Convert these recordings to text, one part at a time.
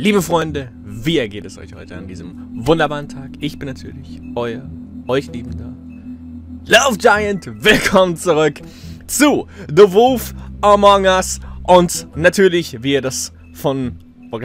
Liebe Freunde, wie geht es euch heute an diesem wunderbaren Tag? Ich bin natürlich euch liebender Love Giant. Willkommen zurück zu The Wolf Among Us und natürlich, wie ihr das von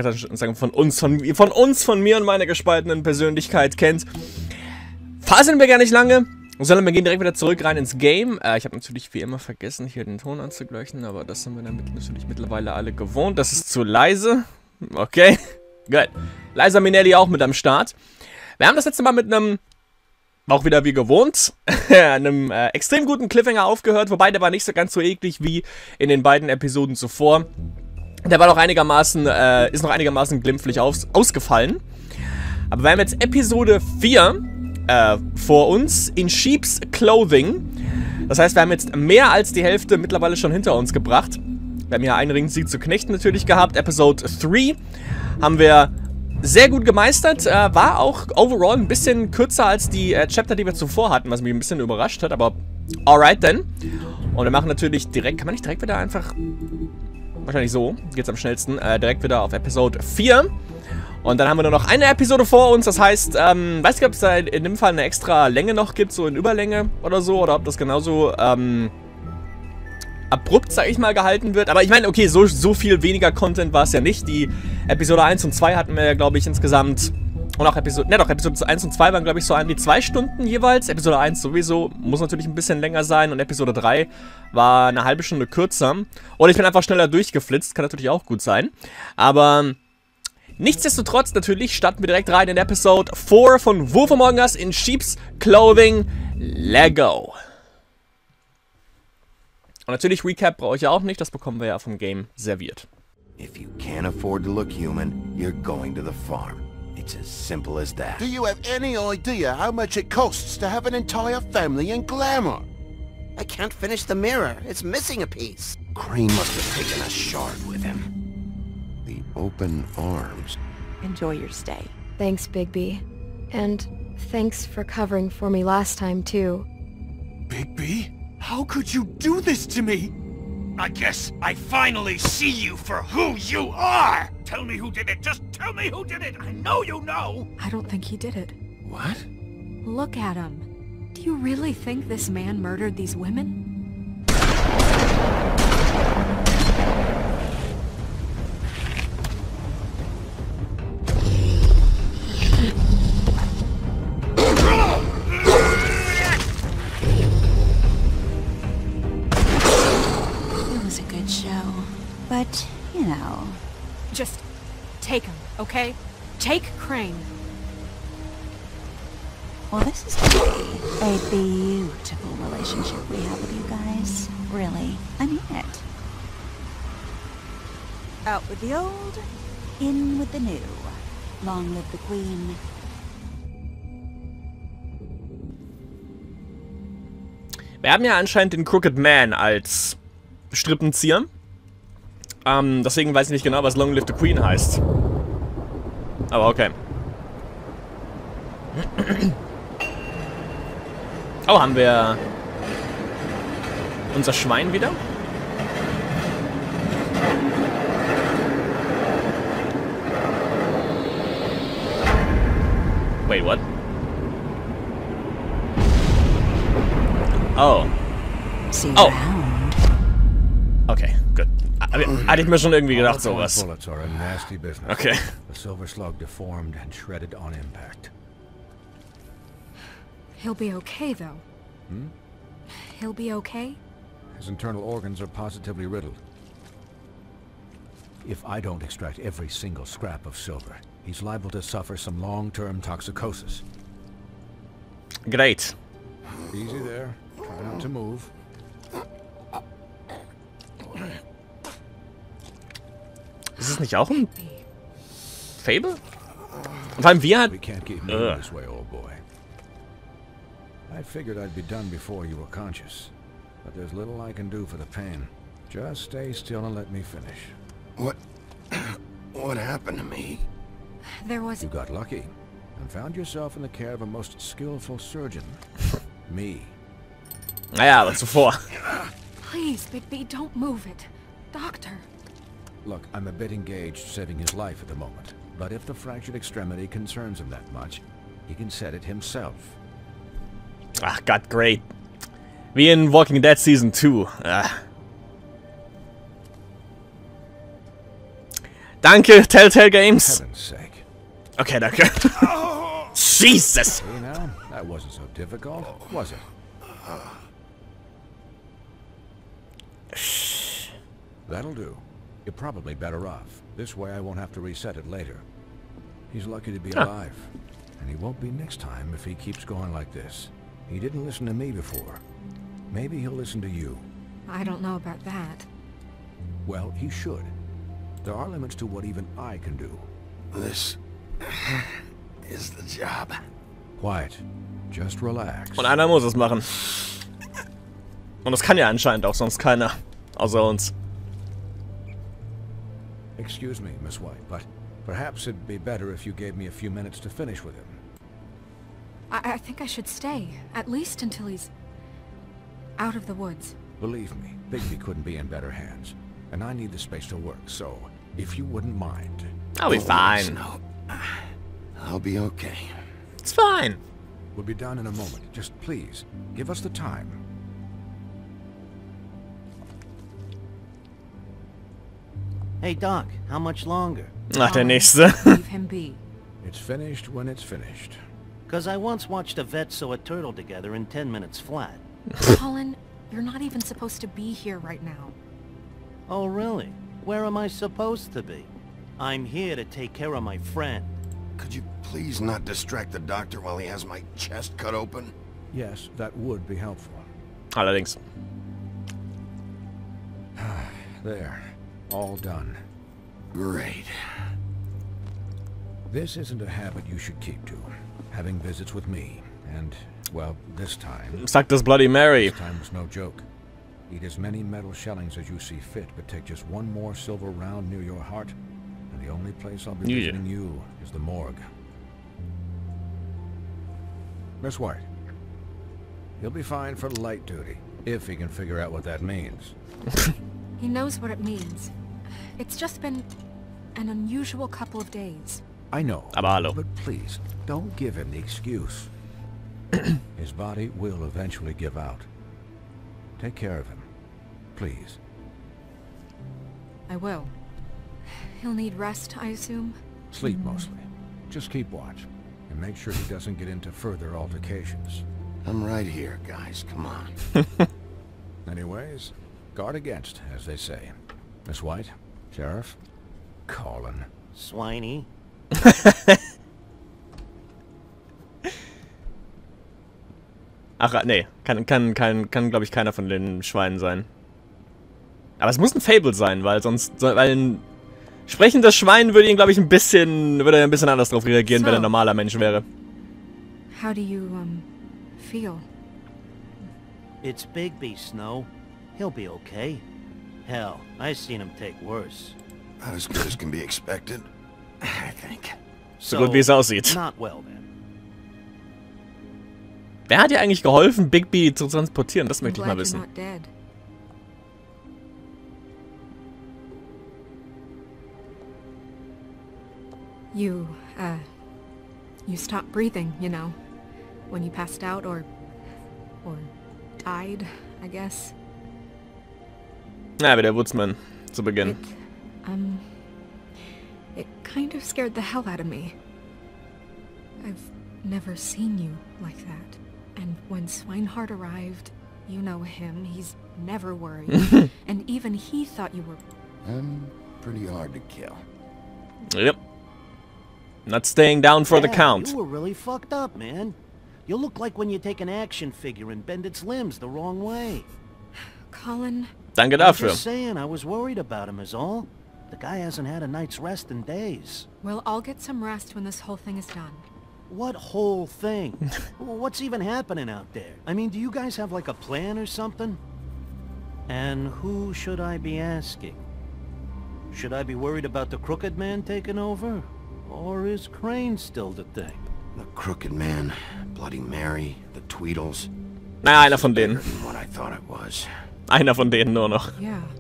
mir und meiner gespaltenen Persönlichkeit kennt, faseln wir gar nicht lange, sondern wir gehen direkt wieder zurück rein ins Game. Ich habe natürlich wie immer vergessen, hier den Ton anzugleichen, aber das sind wir damit natürlich mittlerweile alle gewohnt. Das ist zu leise. Okay, gut. Liza Minnelli auch mit am Start. Wir haben das letzte Mal mit einem, auch wieder wie gewohnt, einem extrem guten Cliffhanger aufgehört, wobei der war nicht so ganz so eklig wie in den beiden Episoden zuvor. Der war noch einigermaßen, ist noch einigermaßen glimpflich ausgefallen. Aber wir haben jetzt Episode 4 vor uns in Sheep's Clothing. Das heißt, wir haben jetzt mehr als die Hälfte mittlerweile schon hinter uns gebracht. Wir haben hier einen Ringsieg zu Knechten natürlich gehabt. Episode 3 haben wir sehr gut gemeistert. War auch overall ein bisschen kürzer als die Chapter, die wir zuvor hatten, was mich ein bisschen überrascht hat. Aber alright then. Und wir machen natürlich direkt, kann man nicht direkt wieder einfach, wahrscheinlich so, geht's am schnellsten, direkt wieder auf Episode 4. Und dann haben wir nur noch eine Episode vor uns. Das heißt, weiß nicht, ob es da in dem Fall eine extra Länge noch gibt, so in Überlänge oder so. Oder ob das genauso, abrupt, sag ich mal, gehalten wird. Aber ich meine, okay, so viel weniger Content war es ja nicht. Die Episode 1 und 2 hatten wir ja, glaube ich, insgesamt. Und auch Episode 1 und 2 waren, glaube ich, so an die 2 Stunden jeweils. Episode 1 sowieso, muss natürlich ein bisschen länger sein. Und Episode 3 war eine halbe Stunde kürzer. Oder ich bin einfach schneller durchgeflitzt, kann natürlich auch gut sein. Aber nichtsdestotrotz, natürlich, starten wir direkt rein in Episode 4 von Wolf Among Us in Sheep's Clothing. Lego. Und natürlich, Recap brauche ich ja auch nicht, das bekommen wir ja vom Game serviert. If you can't afford to look human, you're going to the farm. It's as simple as that. Do you have any idea how much it costs to have an entire family in glamour? I can't finish the mirror. It's missing a piece. Crane must have taken a shard with him. The open arms. Enjoy your stay. Thanks, Bigby. And thanks for covering for me last time, too. Bigby? How could you do this to me? I guess I finally see you for who you are! Tell me who did it! Just tell me who did it! I know you know! I don't think he did it. What? Look at him. Do you really think this man murdered these women? But, you know... Just take him, okay? Take Crane. Well, this is gonna be a beautiful relationship we have with you guys. Really. I mean it. Out with the old, in with the new. Long live the Queen. Wir haben ja anscheinend den Crooked Man als Strippenzieher. Deswegen weiß ich nicht genau, was Long Live the Queen heißt. Aber okay. Oh, haben wir unser Schwein wieder? Wait, what? Oh. Oh. Okay, gut. Hatte ich mir schon irgendwie gedacht, sowas. Okay. The silver slug deformed and shredded on impact. He'll be okay, though. He'll be okay? His internal organs are positively riddled. If I don't extract every single scrap of silver, he's liable to suffer some long-term toxicosis. Great. Easy there. Try not to move. Ist es nicht auch ein Fable? Und vor allem wir hat... We can't keep moving this way, old boy. I figured I'd be done before you were conscious, but there's little I can do for the pain. Just stay still and let me finish. What happened to me? There was... You got lucky and found yourself in the care of a most skillful surgeon. Me. Naja, aber zuvor. Please, Bigby, don't move it. Doctor. Look, I'm a bit engaged saving his life at the moment. But if the fractured extremity concerns him that much, he can set it himself. Ach Gott, great. Wie in Walking Dead Season 2. Danke, Telltale Games. Heaven's sake. Okay, danke. Jesus! You know, that wasn't so difficult, was it? That'll do. You're probably better off. This way I won't have to reset it later. He's lucky to be alive. And he won't be next time if he keeps going like this. He didn't listen to me before. Maybe he'll listen to you. I don't know about that. Well, he should. There are limits to what even I can do. This is the job. Quiet. Just relax. Und einer muss es machen. Und das kann ja anscheinend auch sonst keiner. Außer uns. Excuse me, Miss White, but perhaps it'd be better if you gave me a few minutes to finish with him. I think I should stay, at least until he's out of the woods. Believe me, Bigby couldn't be in better hands. And I need the space to work, so if you wouldn't mind. I'll be fine. No, I'll be okay. It's fine. We'll be done in a moment. Just please, give us the time. Hey, Doc, how much longer? Ach, der nächste. Leave him be. It's finished when it's finished. Because I once watched a vet sew a turtle together in 10 minutes flat. Colin, you're not even supposed to be here right now. Oh, really? Where am I supposed to be? I'm here to take care of my friend. Could you please not distract the doctor while he has my chest cut open? Yes, that would be helpful. Allerdings. There. All done. Great. This isn't a habit you should keep to. Having visits with me. And, well, this time... Sagt das Bloody Mary. This time was no joke. Eat as many metal shellings as you see fit, but take just one more silver round near your heart, and the only place I'll be visiting you is the morgue. Miss White. He'll be fine for light duty, if he can figure out what that means. He knows what it means. It's just been an unusual couple of days. I know, Aber hallo. but please, don't give him the excuse. His body will eventually give out. Take care of him, please. I will. He'll need rest, I assume? Sleep mostly. Just keep watch, and make sure he doesn't get into further altercations. I'm right here, guys. Come on. Anyways, guard against, as they say. Miss White, Sheriff, Colin. Swiney. Ach, nee. Kann glaube ich, keiner von den Schweinen sein. Aber es muss ein Fable sein, weil sonst... Weil ein sprechendes Schwein würde ihn, glaube ich, ein bisschen anders drauf reagieren, wenn er ein normaler Mensch wäre. How do you, feel? It's Bigby, Snow. He'll be okay. Hell, I've seen him take worse. Not as good as can be expected, I think. So gut wie es aussieht. Not well then. Wer hat dir eigentlich geholfen, Bigby zu transportieren? Das möchte ich mal Glad you're wissen. not dead. You stopped breathing, you know, when you passed out or died, I guess. Ja, wie der Woodsman zu Beginn. It kind of scared the hell out of me. I've never seen you like that. And when Swinehart arrived, you know him, he's never worried. And even he thought you were... I'm pretty hard to kill. Yep. Not staying down for the count. You were really fucked up, man. You look like when you take an action figure and bend its limbs the wrong way. Colin... Danke I'm dafür. just saying, I was worried about him is all. The guy hasn't had a night's rest in days. We'll all get some rest when this whole thing is done. What whole thing? What's even happening out there? I mean, do you guys have like a plan or something? And who should I be asking? Should I be worried about the Crooked Man taking over? Or is Crane still the thing? The Crooked Man, Bloody Mary, the Tweedles. Naja, einer von denen. Bigger than what I thought it was. Einer von denen nur noch. Yeah, the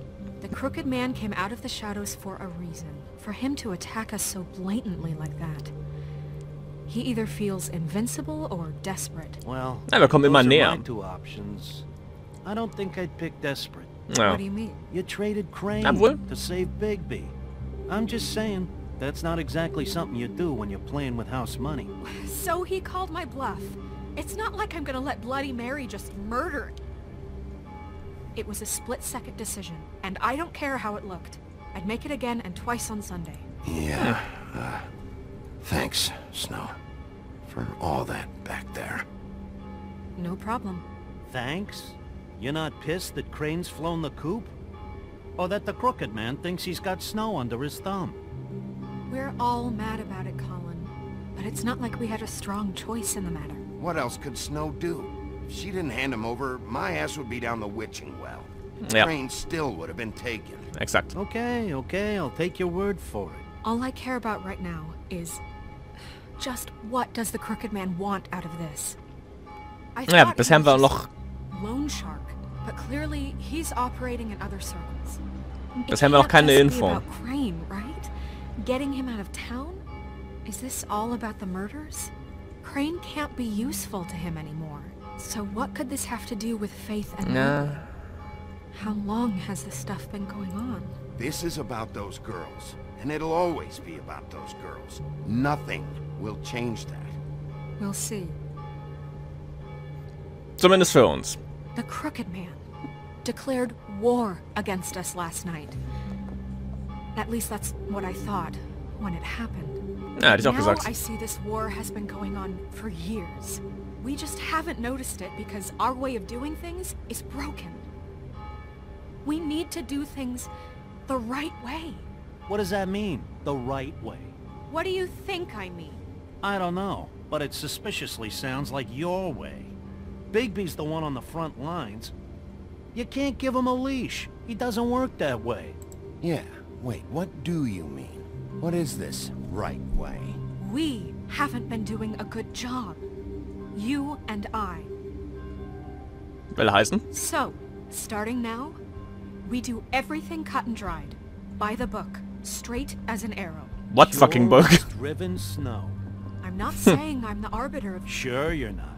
Crooked Man came out of the shadows for a reason. For him to attack us so blatantly like that. He either feels invincible or desperate. Well, Ja, wir kommen immer those are näher. my two options. I don't think I'd pick desperate. Ja. What do you mean? You traded Crane Jawohl. to save Bigby. I'm just saying, that's not exactly something you do when you're playing with house money. So he called my bluff. It's not like I'm gonna let Bloody Mary just murder. It was a split-second decision, and I don't care how it looked. I'd make it again and twice on Sunday. Yeah, thanks, Snow, for all that back there. No problem. Thanks? You're not pissed that Crane's flown the coop? Or that the Crooked Man thinks he's got Snow under his thumb? We're all mad about it, Colin. But it's not like we had a strong choice in the matter. What else could Snow do? If she didn't hand him over, my ass would be down the witching well. Ja. Crane still would have been taken. Exakt. Okay, I'll take your word for it. All I care about right now is... just what does the Crooked Man want out of this? I Ja, thought bisher haben he wir was noch... just Loan Shark, but clearly he's operating in other circles. It Bisher haben wir noch can't keine just be Info. about Crane, right? Getting him out of town? Is this all about the murders? Crane can't be useful to him anymore. So what could this have to do with Faith and Ja. me? How long has this stuff been going on? This is about those girls, and it'll always be about those girls. Nothing will change that. We'll see. Zumindest für uns. The Crooked Man declared war against us last night. At least that's what I thought when it happened. Ja, hätte ich auch Now gesagt. I see this war has been going on for years. We just haven't noticed it because our way of doing things is broken. We need to do things the right way. What does that mean, the right way? What do you think I mean? I don't know, but it suspiciously sounds like your way. Bigby's the one on the front lines. You can't give him a leash. He doesn't work that way. Yeah, wait, what do you mean? What is this right way? We haven't been doing a good job. You and I. Will heißen? So, starting now, we do everything cut and dried. By the book. Straight as an arrow. What fucking book? Pure driven Snow. I'm not saying I'm the arbiter of... Sure you're not.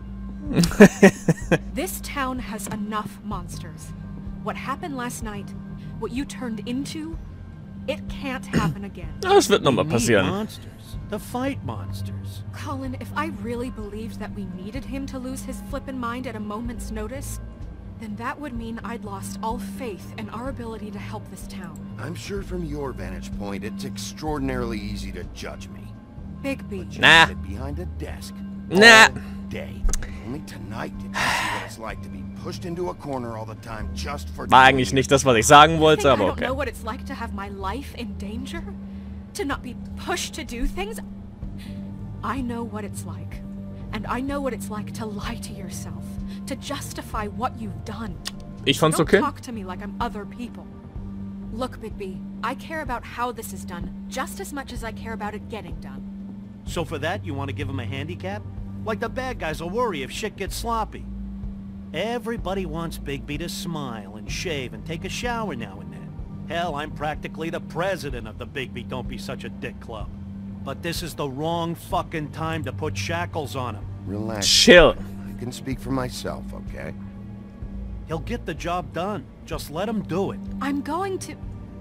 This town has enough monsters. What happened last night, what you turned into, it can't happen again. Ja, das wird nochmal We need passieren. monsters. To fight monsters. Colin, if I really believed that we needed him to lose his flippin' mind at a moment's notice, then that would mean I'd lost all faith in our ability to help this town. I'm sure from your vantage point, it's extraordinarily easy to judge me. Bigby. You Nah. sit behind a desk Nah. all day. Only tonight did you see what it's like to be pushed into a corner all the time just for... War eigentlich nicht das, was ich sagen Think wollte, I aber don't okay. know what it's like to have my life in danger? To not be pushed to do things? I know what it's like. And I know what it's like to lie to yourself. To justify what you've done. Ich fand's Don't okay. talk to me like I'm other people. Look, Bigby, I care about how this is done just as much as I care about it getting done. So for that, you want to give him a handicap? Like the bad guys will worry if shit gets sloppy. Everybody wants Bigby to smile and shave and take a shower now and then. Hell, I'm practically the president of the Bigby Don't Be Such a Dick Club. But this is the wrong fucking time to put shackles on him. Relax. Chill. I can speak for myself, okay? He'll get the job done. Just let him do it. I'm going to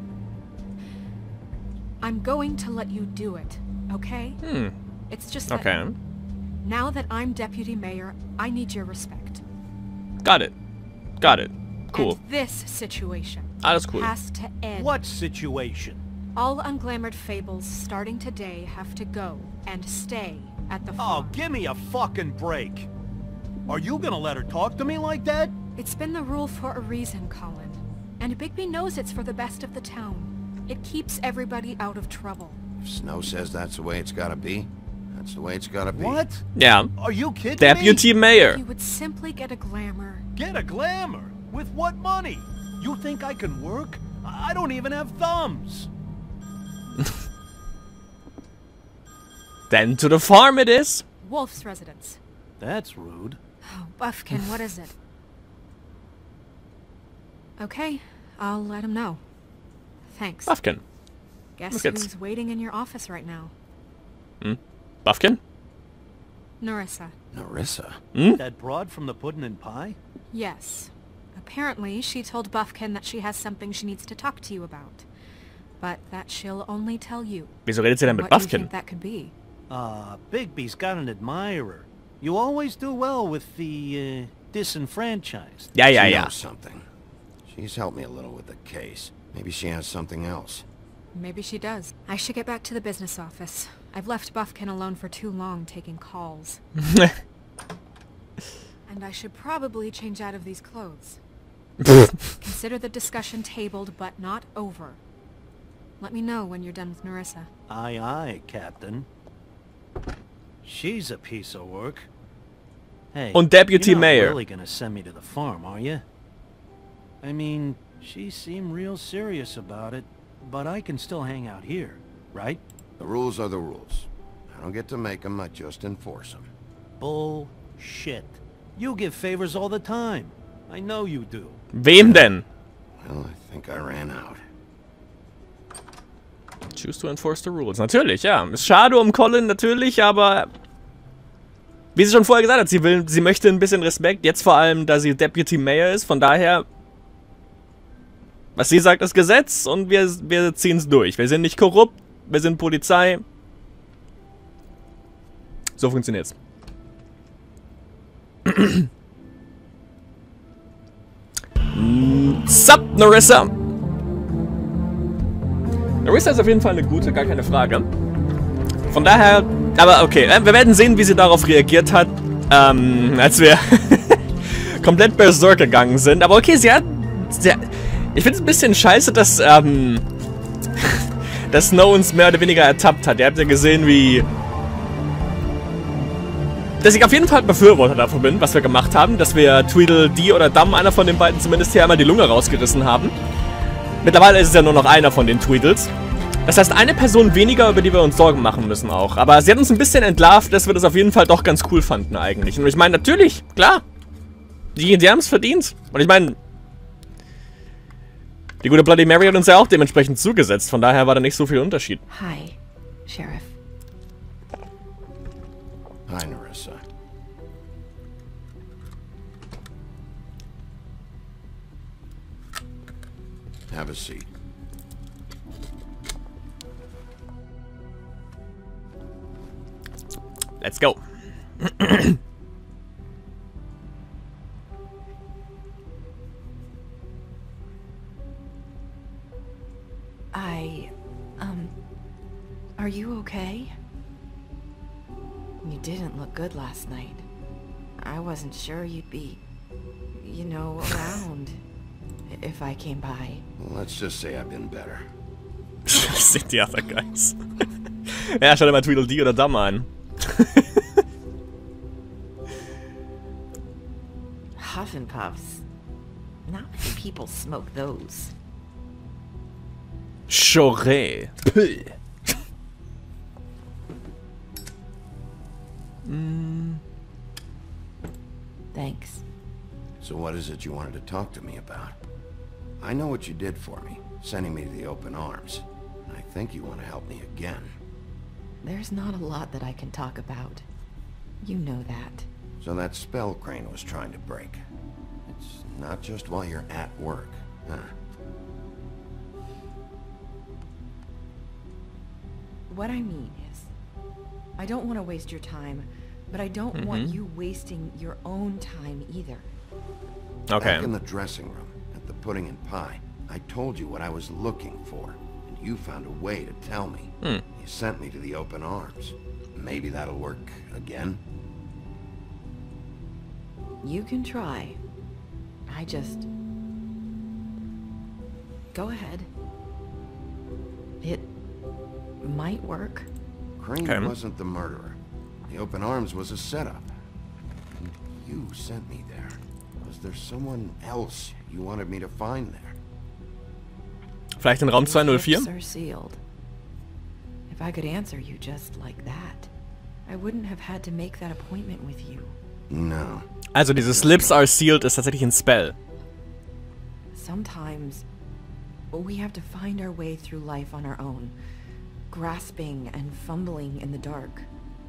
let you do it, okay? It's just that Okay. now that I'm deputy mayor, I need your respect. Got it. Got it. Cool. And this situation Alles cool. has to end. What situation? All unglamored fables starting today have to go and stay at the Oh, farm. give me a fucking break. Are you gonna let her talk to me like that? It's been the rule for a reason, Colin. And Bigby knows it's for the best of the town. It keeps everybody out of trouble. If Snow says that's the way it's gotta be, that's the way it's gotta be. What? Ja. Are you kidding Deputy me? Mayor. You would simply get a glamour. Get a glamour? With what money? You think I can work? I don't even have thumbs. Then to the farm it is. Wolf's residence. That's rude. Oh, Buffkin, what is it? Okay, I'll let him know. Thanks. Buffkin. Guess Los geht's. who's waiting in your office right now? Buffkin? Narissa. Narissa? That broad from the pudding and pie? Yes. Apparently, she told Buffkin that she has something she needs to talk to you about. But that she'll only tell you. Wieso redet sie denn mit What do you Buffkin? think that could be? Bigby's got an admirer. You always do well with the, disenfranchised. Ja, ja, She ja. knows something. She's helped me a little with the case. Maybe she has something else. Maybe she does. I should get back to the business office. I've left Buffkin alone for too long taking calls. And I should probably change out of these clothes. Consider the discussion tabled, but not over. Let me know when you're done with Narissa. Aye, aye, Captain. She's a piece of work. Hey, Und Deputy you're not Mayor. really gonna send me to the farm, are you? I mean, she seemed real serious about it, but I can still hang out here, right? The rules are the rules. I don't get to make them, I just enforce them. Bullshit. You give favors all the time. I know you do. Wem denn? Well, I think I ran out. Choose to enforce the rules. Natürlich, ja. Ist schade um Colin, natürlich, aber wie sie schon vorher gesagt hat, sie möchte ein bisschen Respekt. Jetzt vor allem, da sie Deputy Mayor ist. Von daher, was sie sagt, ist Gesetz und wir ziehen es durch. Wir sind nicht korrupt, wir sind Polizei. So funktioniert's. Sup, Narissa? Narissa ist auf jeden Fall eine gute, gar keine Frage. Von daher, aber okay, wir werden sehen, wie sie darauf reagiert hat, als wir komplett berserk gegangen sind. Aber okay, ich finde es ein bisschen scheiße, dass, dass Snow uns mehr oder weniger ertappt hat. Ihr habt ja gesehen, wie... Dass ich auf jeden Fall Befürworter davon bin, was wir gemacht haben, dass wir Tweedledee oder Dum, einer von den beiden zumindest, hier einmal die Lunge rausgerissen haben. Mittlerweile ist es ja nur noch einer von den Tweedles. Das heißt, eine Person weniger, über die wir uns Sorgen machen müssen auch. Aber sie hat uns ein bisschen entlarvt, dass wir das auf jeden Fall doch ganz cool fanden eigentlich. Und ich meine, natürlich, klar, die haben es verdient. Und ich meine, die gute Bloody Mary hat uns ja auch dementsprechend zugesetzt. Von daher war da nicht so viel Unterschied. Hi, Sheriff. Hi, Narissa. Have a seat. Let's go. Are you okay? You didn't look good last night. I wasn't sure you'd be, you know, around if I came by. Well, let's just say I've been better. Das sind die other guys. Ja, schau dir mal Tweedledee oder Dum an. Huff and Puffs. Not many people smoke those. Choré. Thanks. So what is it you wanted to talk to me about? I know what you did for me, sending me to the open arms. And I think you want to help me again. There's not a lot that I can talk about. You know that. So that spell Crane was trying to break. It's not just while you're at work, huh? What I mean is, I don't want to waste your time, but I don't want you wasting your own time either. Okay. Back in the dressing room, at the pudding and pie, I told you what I was looking for, and you found a way to tell me. You sent me to the open arms. Maybe that'll work again? You can try. I just... Go ahead. It might work. Crane wasn't the murderer. The open arms was a setup. And you sent me there. Was there someone else you wanted me to find there? Vielleicht in Raum 204? Ships are sealed. If I could answer you just like that, I wouldn't have had to make that appointment with you. No. Also dieses Lips are sealed ist tatsächlich ein Spell. Sometimes We have to find our way through life on our own, grasping and fumbling in the dark.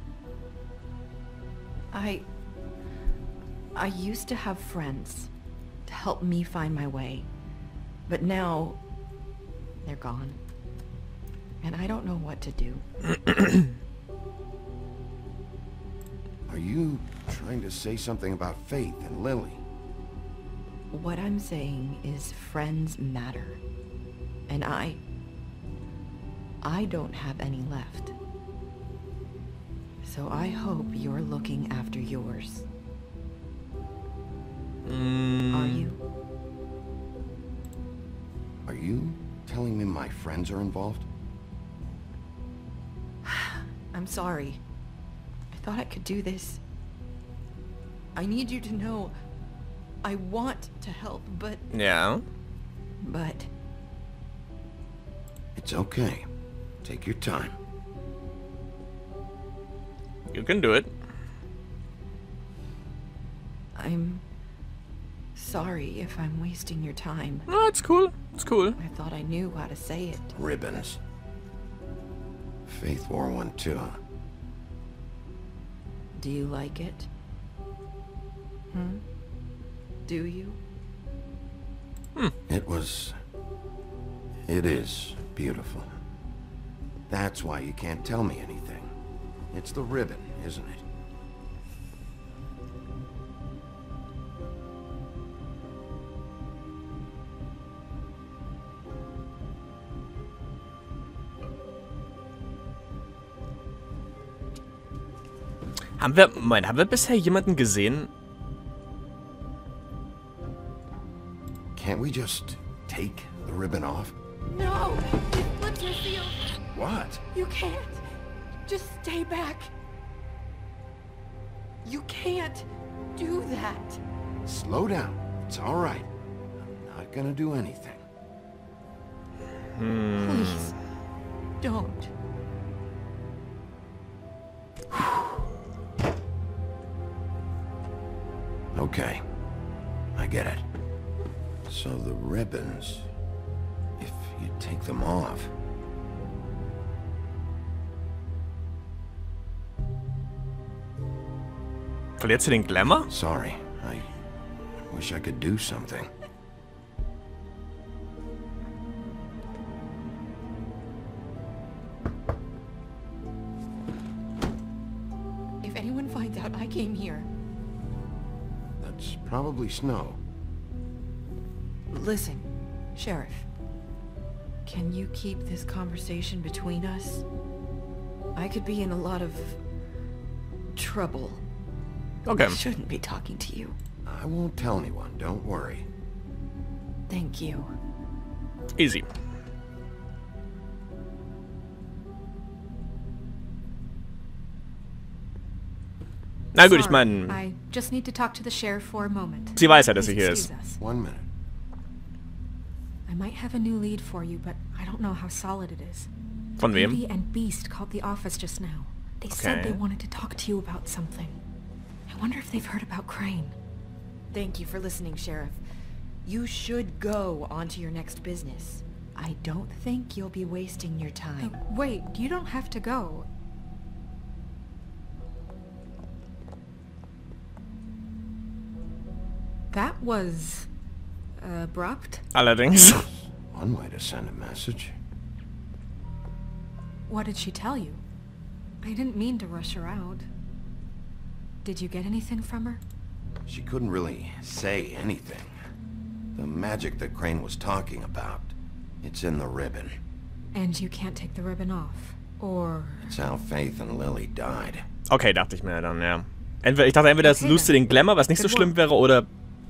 I used to have friends to help me find my way, but now they're gone, and I don't know what to do. Are you trying to say something about Faith and Lily? What I'm saying is friends matter, and I don't have any left. So I hope you're looking after yours. Are you? Are you telling me my friends are involved? I'm sorry. I thought I could do this. I need you to know I want to help, but... Ja. But... It's okay. Take your time. You can do it. I'm sorry if I'm wasting your time. No, it's cool. It's cool. I thought I knew how to say it. Ribbons. Faith wore one too. Do you like it? Do you? It is beautiful. That's why you can't tell me anything. It's the ribbon, isn't it? Haben wir bisher jemanden gesehen? Can't we just take the ribbon off? No! It flips your seal! What? You can't! Just stay back! You can't do that! Slow down. It's all right. I'm not gonna do anything. Please, don't. Okay. I get it. So the ribbons, if you take them off... Verliert sie den Glamour? Sorry. I wish I could do something. If anyone finds out I came here... That's probably Snow. Listen, Sheriff. Can you keep this conversation between us? I could be in a lot of... trouble. Okay. I shouldn't be talking to you. I won't tell anyone, don't worry. Thank you. Easy. Na gut, ich meine, I just need to talk to the sheriff for a moment. sie weiß ja, dass sie Please hier excuse ist. us. 1 minute. I might have a new lead for you, but I don't know how solid it is. Von wem? Beauty and Beast called the office just now. They said they Okay. wanted to talk to you about something. I wonder if they've heard about Crane. Thank you for listening, Sheriff. You should go on to your next business. I don't think you'll be wasting your time. Wait, you don't have to go. That was... abrupt? Allerdings. One way to send a message. What did she tell you? I didn't mean to rush her out. Did you get anything from her? She couldn't really say anything. The magic that Crane was talking about, it's in the ribbon. And you can't take the ribbon off? Or... It's how Faith and Lily died. Okay, dachte ich mir dann, ja. Ich dachte entweder, das loost sie den Glamour, was nicht so schlimm wäre, oder...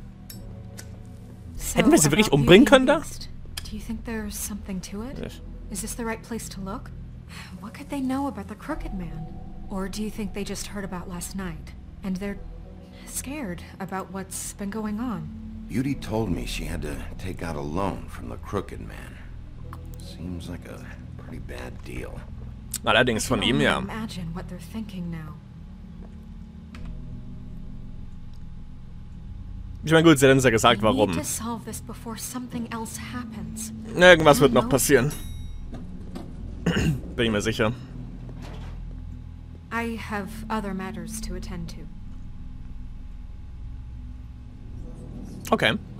Hätten wir sie wirklich about umbringen Beauty and können da? Beast, do you think there's something to it? Nicht. Is this the right place to look? What could they know about the Crooked Man? Or do you think they just heard about last night? And they're scared about what's been going on? Beauty told me she had to take out a loan from the Crooked Man. Seems like a pretty bad deal. Allerdings von I can ihm, only ja. imagine what they're thinking now. Ich meine, gut, sie hat uns ja gesagt, I warum. need to solve this before something else happens. Irgendwas wird noch passieren. Bin ich mir sicher. I have other matters to attend to. Okay.